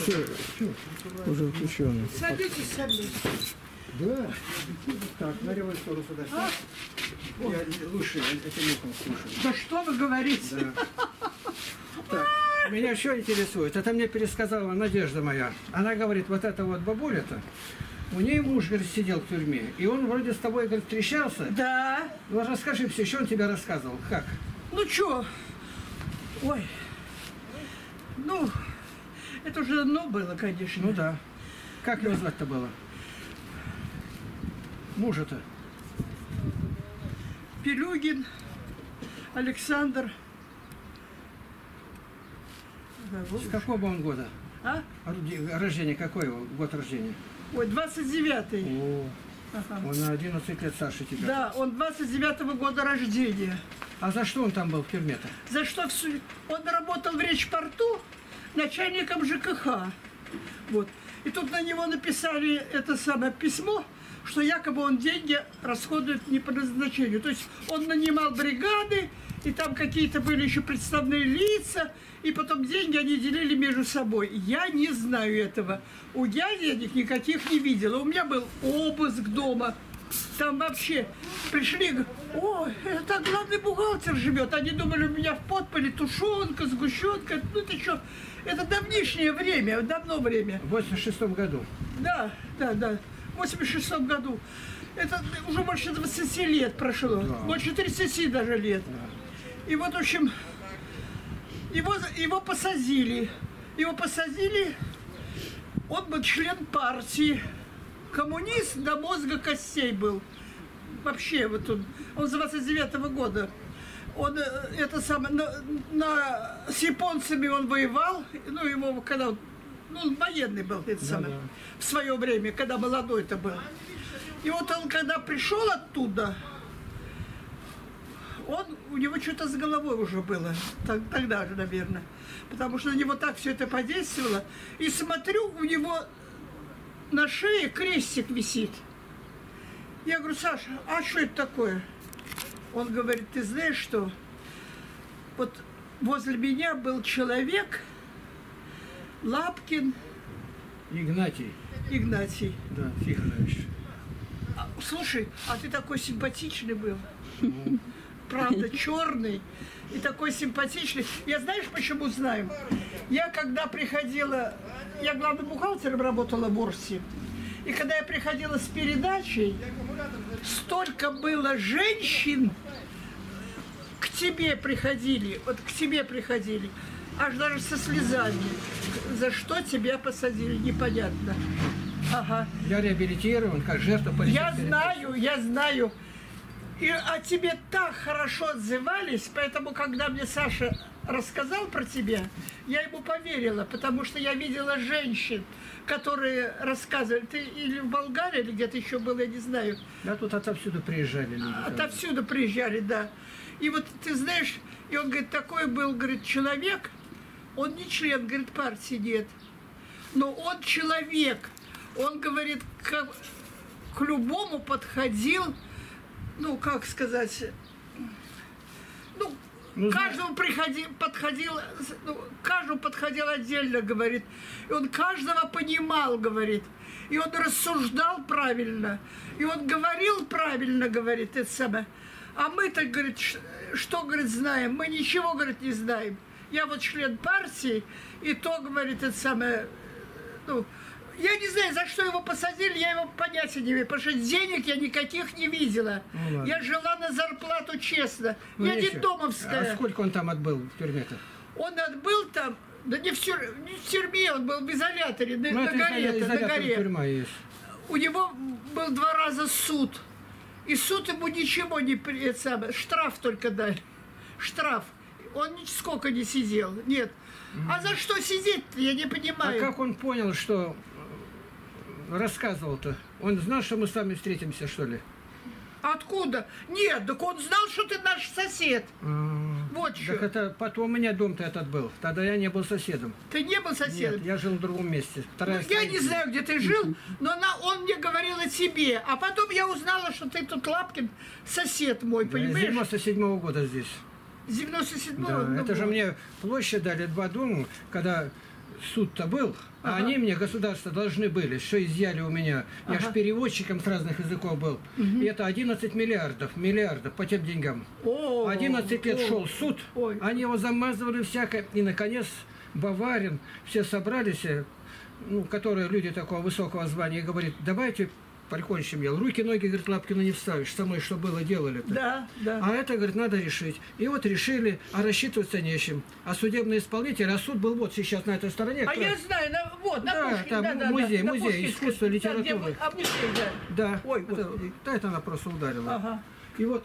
Все, уже включено. Садитесь, садитесь. Да. Так, на левую сторону сюда. Я лучше этим ухом слушаю. Да что вы говорите? Да. Так, меня что интересует? Это мне пересказала Надежда моя. Она говорит, вот эта вот бабуля-то, у нее муж, говорит, сидел в тюрьме. И он вроде с тобой, говорит, встречался. Да. Ну, расскажи все, что он тебе рассказывал? Как? Ну что? Ой. Ну, это уже давно было, конечно. Ну да. Как его звать-то было? Мужа-то? Пелюгин Александр. С какого он года? А? Рождение какой его? Год рождения? Ой, 29-й. О, Ага. он на 11 лет старше тебя. Да, он 29-го года рождения. А за что он там был в тюрьме-то? За что он работал в Речпорту начальником ЖКХ. Вот. И тут на него написали это самое письмо, что якобы он деньги расходует не по назначению. То есть он нанимал бригады, и там какие-то были еще представные лица, и потом деньги они делили между собой. Я не знаю этого. Я денег никаких не видела. У меня был обыск дома. Там вообще пришли, о, это главный бухгалтер живет. Они думали, у меня в подполе тушенка, сгущенка. Ну ты что, это давнишнее время, давно время. В 86 году. Да, да, да. В 86 году. Это уже больше 20 лет прошло. Да. Больше 30 даже лет. Да. И вот, в общем, его посадили. Его посадили. Он был член партии. Коммунист до мозга костей был. Вообще, вот он с 29-го года. Он это самое, с японцами он воевал. Ну, его когда он военный был, это самое, в свое время, когда молодой-то был. И вот он, когда пришел оттуда, у него что-то с головой уже было, тогда же, наверное. Потому что на него так все это подействовало. И смотрю, у него на шее крестик висит. Я говорю, Саша, а что это такое? Он говорит, ты знаешь что? Вот возле меня был человек, Лапкин. Игнатий. Игнатий. Да, Тихонович. Слушай, а ты такой симпатичный был. Правда, черный и такой симпатичный. Я знаешь, почему знаю? Я когда приходила, я главным бухгалтером работала в Орсе. И когда я приходила с передачей, столько было женщин, к тебе приходили, аж даже со слезами. За что тебя посадили, непонятно. Ага. Я реабилитирован, как жертва политической. Я знаю. И о тебе так хорошо отзывались, поэтому, когда мне Саша рассказал про тебя, я ему поверила, потому что я видела женщин, которые рассказывали. Ты или в Болгарии, или где-то еще был, я не знаю. Да, тут отовсюду приезжали люди. Отовсюду приезжали, да. И вот ты знаешь, и он говорит, такой был, говорит, человек, он не член, говорит, партии нет, но он человек. Он, говорит, к любому подходил, ну, как сказать, каждому подходил отдельно, говорит. И он каждого понимал, говорит. И он рассуждал правильно. И он говорил правильно, говорит, это самое. А мы-то, говорит, что, говорит, знаем? Мы ничего, говорит, не знаем. Я вот член партии, и то, говорит, это самое, я не знаю, за что его посадили, я его понятия не имею, потому что денег я никаких не видела. Ну, я жила на зарплату честно. Ну, я детдомовская. А сколько он там отбыл в тюрьме-то? Он отбыл там, да не в тюрьме, он был в изоляторе, на горе. Тюрьма есть. У него был 2 раза суд. И суд ему ничего не... штраф только дали. Штраф. Он нисколько не сидел. Нет. А за что сидеть-то, я не понимаю. А как он понял, что рассказывал-то? Он знал, что мы с вами встретимся, что ли? Откуда? Нет, так он знал, что ты наш сосед. Вот что. Так это потом у меня дом-то этот был. Тогда я не был соседом. Ты не был соседом? Нет, я жил в другом месте. Я не знаю, где ты жил, но он мне говорил о тебе. А потом я узнала, что ты тут, Лапкин, сосед мой, понимаешь? Я с 97-го года здесь. 97-го? Да, это же мне площадь дали 2 дома, когда суд-то был, а они мне, государство, должны были, что изъяли у меня. Я же переводчиком с разных языков был. И это 11 миллиардов по тем деньгам. 11 лет шел суд, они его замазывали всякое. И, наконец, Баварин, все собрались, ну, которые люди такого высокого звания, говорит, давайте прикончим я. Руки, ноги, говорит, Лапкина не вставишь. Со мной что было, делали-то. Да, да. А это, говорит, надо решить. И вот решили, а рассчитываться нечем. А судебный исполнитель, а суд был вот сейчас на этой стороне. А я знаю, вот, на да, Пушкин, там музей искусства, литературы. А музей, да. Да. Ой, господи. Это она просто ударила. Ага. И вот,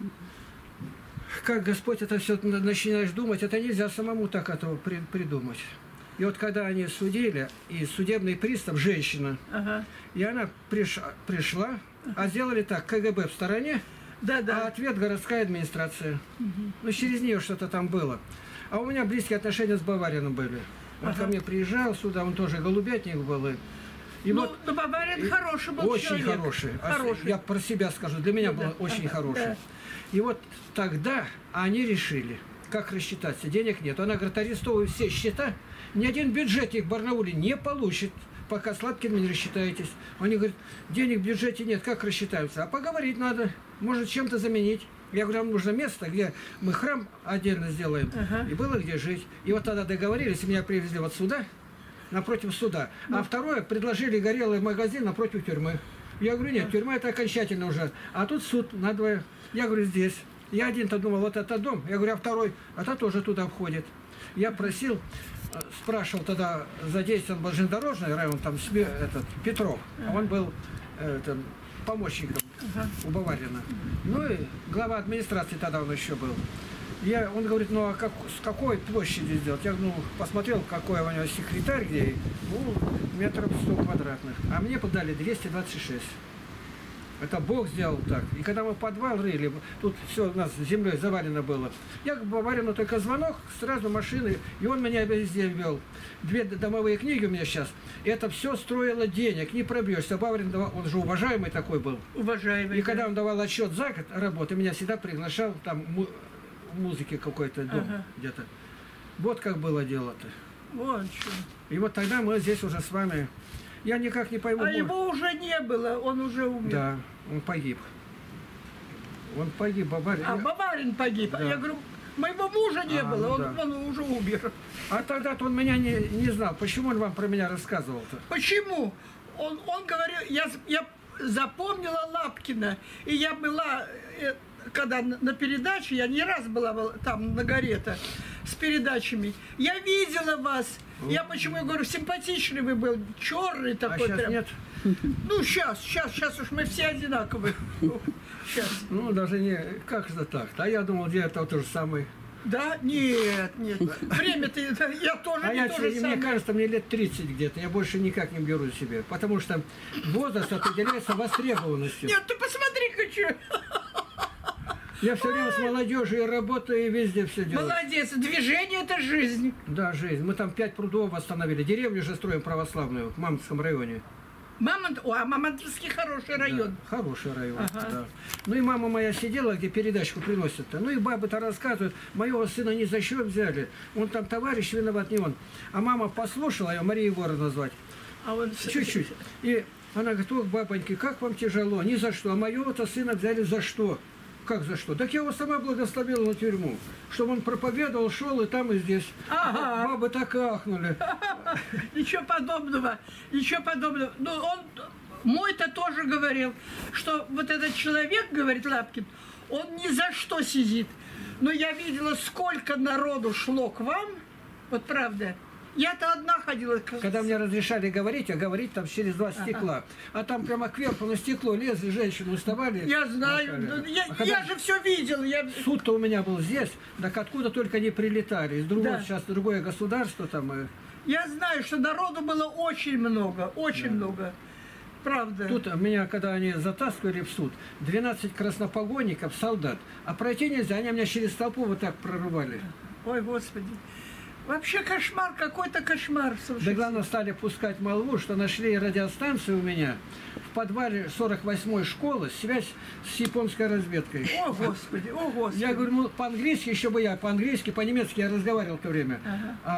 как Господь это все начинаешь думать, это нельзя самому так этого придумать. И вот когда они судили, и судебный пристав, женщина, и она пришла, а сделали так, КГБ в стороне, а ответ городская администрация. Ну, через нее что-то там было. А у меня близкие отношения с Баварином были. Он ко мне приезжал сюда, он тоже голубятник был. И ну, вот, но Баварин хороший был очень человек. Хороший. Я про себя скажу, для меня был очень хороший. Да. И вот тогда они решили, как рассчитаться. Денег нет. Она говорит, арестовывай все счета, ни один бюджетник в Барнауле не получит, пока с Лапкиным не рассчитаетесь. Они говорят, денег в бюджете нет, как рассчитаются? А поговорить надо, может чем-то заменить. Я говорю, нам нужно место, где мы храм отдельно сделаем, и было где жить. И вот тогда договорились, меня привезли вот сюда, напротив суда. А второе, предложили горелый магазин напротив тюрьмы. Я говорю, нет, тюрьма это окончательно уже. А тут суд надвое. Я говорю, здесь. Я один-то думал, вот это дом. Я говорю, а второй, это тоже туда входит. Я просил, спрашивал тогда, задействован был железнодорожный район, там этот, Петров. А он был помощником у Баварина. Ну и глава администрации тогда он еще был. Он говорит, ну а с какой площади сделать? Я ну, посмотрел, какой у него секретарь, где, ну, метров 100 квадратных. А мне подали 226. Это Бог сделал так. И когда мы подвал рыли, тут все у нас землей завалено было. Я к Баварину только звонок, сразу машины, и он меня везде вел. 2 домовые книги у меня сейчас. Это все строило денег, не пробьешься. Баварин, он же уважаемый такой был. Уважаемый. И когда он давал отчет за год работы, меня всегда приглашал там музыки какой-то дом где-то. Вот как было дело-то. Вот что. И вот тогда мы здесь уже с вами. Я никак не пойму. А его уже не было, он уже умер. Да, он погиб. Он погиб, Баварин. А Баварин погиб. Да. Я говорю, моего мужа не было, он уже умер. А тогда-то он меня не знал. Почему он вам про меня рассказывал-то? Почему? Он говорил, я запомнила Лапкина, и я была, когда на передаче, я не раз была там на горе-то с передачами, я видела вас. Я почему говорю, симпатичный вы был, черный такой. А сейчас прям. Нет? Ну, сейчас уж мы все одинаковые. Сейчас. Ну, даже не, как же так? А я думал, где это то же самое. Да? Нет. Время-то, я тоже не то же самое. Мне кажется, мне лет 30 где-то, я больше никак не беру себе. Потому что возраст определяется востребованностью. Нет, ты посмотри-ка, что. Я все время с молодежью работаю, и везде все делаю. Молодец, движение – это жизнь. Да, жизнь. Мы там 5 прудов восстановили. Деревню же строим православную в Мамонтском районе. Мамонтовский хороший район. Да, хороший район, да. Ну и мама моя сидела, где передачку приносят-то. Ну и бабы-то рассказывают, моего сына ни за счет взяли. Он там товарищ виноват, не он. А мама послушала, ее Мария Егоровна назвать. А он чуть-чуть. И она говорит, ох, бабоньки, как вам тяжело, ни за что. А моего-то сына взяли за что? Как за что? Так я его сама благословила на тюрьму, чтобы он проповедовал, шел и там, и здесь. Ага. Бабы так и ахнули. Ничего подобного. Ну, он, мой-то тоже говорил, что вот этот человек, говорит Лапкин, он ни за что сидит. Но я видела, сколько народу шло к вам, вот правда. Я-то одна ходила. Когда мне разрешали говорить, а говорить там через 2 стекла. А там прямо кверху на стекло лезли, женщины уставали. Я знаю. Я же все видел. Суд-то у меня был здесь, так откуда только не прилетали. Из другого, сейчас другое государство там. Я знаю, что народу было очень много, много. Правда. Тут меня, когда они затаскивали в суд, 12 краснопогонников, солдат. А пройти нельзя, они меня через толпу вот так прорывали. Ой, Господи. Вообще кошмар, какой-то кошмар. Слушайте. Да главное, стали пускать молву, что нашли радиостанцию у меня в подвале 48-й школы, связь с японской разведкой. О, Господи, о, Господи. Я говорю, ну, по-английски, еще бы я, по-английски, по-немецки я разговаривал в то время. А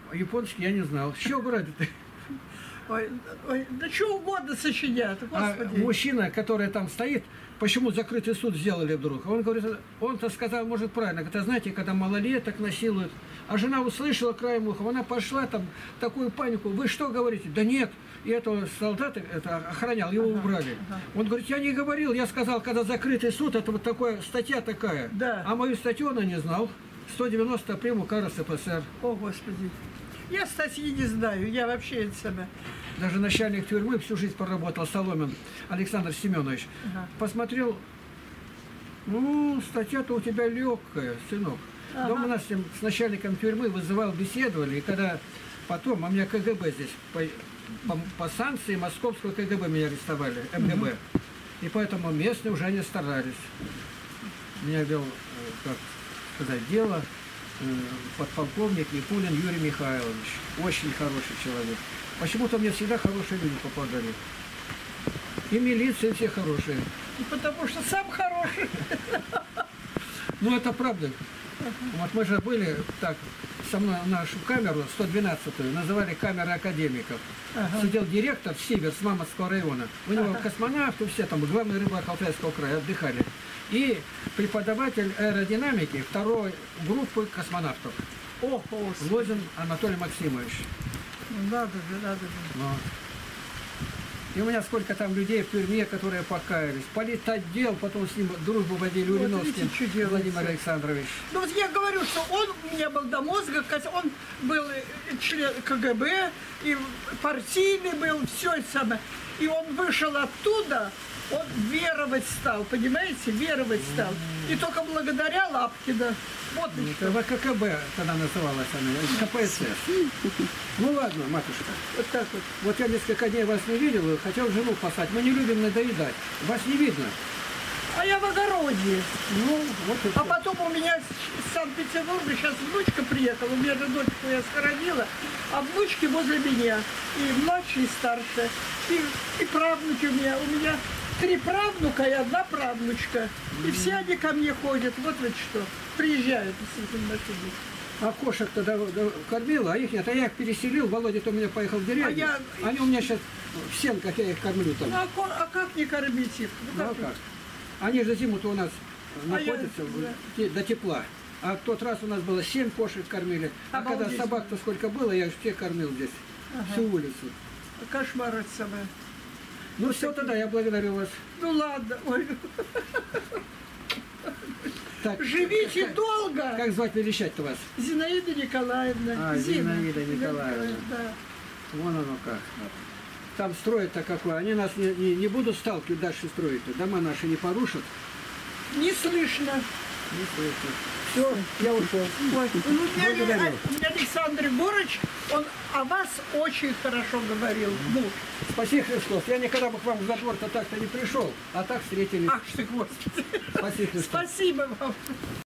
Японский я не знал. С чего брать-то? Ой, ой, да что угодно сочинят, А господи. мужчина, который там стоит, почему закрытый суд сделали вдруг? Он говорит, он-то сказал, может, правильно. Говорит, а знаете, когда малолеток насилуют, а жена услышала краем уха, она пошла там, такую панику. Вы что говорите? Да нет. И этого солдата это охранял, его убрали. Он говорит, я не говорил, я сказал, когда закрытый суд, это вот такая статья такая. Да. А мою статью он не знал. 190 прим. УК РСФСР. О, господи. Я статьи не знаю, я вообще это самое. Даже начальник тюрьмы всю жизнь проработал, Соломин Александр Семенович. Ага. Посмотрел, ну, статья-то у тебя легкая, сынок. Ага. Дома нас с начальником тюрьмы вызывал, беседовали, и когда потом, а меня КГБ здесь, по санкции московского КГБ меня арестовали, МГБ. И поэтому местные уже не старались. Меня вел, как сказать, дело подполковник Никулин Юрий Михайлович. Очень хороший человек. Почему-то мне всегда хорошие люди попадали. И милиция, и все хорошие. Потому что сам хороший. Ну, это правда. Вот мы же были, так, со мной нашу камеру, 112-ю, называли камера академиков. Ага. Сидел директор Сибир с Мамовского района. У него космонавты, все там, главный рыбак Алтайского края, отдыхали. И преподаватель аэродинамики второй группы космонавтов. О, господи. Лозин Анатолий Максимович. Ну, надо же, надо же. Вот. И у меня сколько там людей в тюрьме, которые покаялись. Политотдел, потом с ним дружбу водили Вот Уриновским видите, что делается. Владимир Александрович. Ну вот я говорю, что он у меня был до мозга, он был член КГБ, и партийный был, все это самое. И он вышел оттуда, он веровать стал, понимаете, веровать стал. И только благодаря Лапкина. Вот и Это что. ВККБ тогда называлась она, КПСС. Ну ладно, матушка. Вот так вот. Вот я несколько дней вас не видел, хотел жену послать. Мы не любим надоедать. Вас не видно. А я в огороде. Ну, вот и А всё. потом у меня с Санкт-Петербурга сейчас внучка приехала, у меня же дочку я схоронила, а внучки возле меня, и младшая, и старшая, и правнуки у меня 3 правнука и 1 правнучка. И все они ко мне ходят, вот что, приезжают с этим машиной. А кошек тогда кормила, а их нет. А я их переселил, Володя-то у меня поехал в деревню. А я- Они у меня сейчас в сенках, я их кормлю там. Ну а как не кормить их? Ну а как? Они же зиму-то у нас А я- находятся до тепла. А в тот раз у нас было 7 кошек кормили. А когда Обалдеть. собак-то сколько было, я их всех кормил здесь. Всю улицу. Кошмар это самое. Ну все, тогда я благодарю вас. Ну ладно, ой. Так, Живите долго! как звать верещать-то вас? Зинаида Николаевна. А, Зина. Зинаида Николаевна. Да. Вон оно как. Там строят-то какое. Они нас не будут сталкивать дальше строить. Дома наши не порушат. Не слышно. Не слышно. Все, я ушел. Ой, ну, Благодарю. Александр Егорович, он о вас очень хорошо говорил. Ну, Спаси Христос. Я никогда бы к вам за двор-то так-то не пришел. А так встретились. ах ты, Господи. Спаси Христос. Спасибо вам.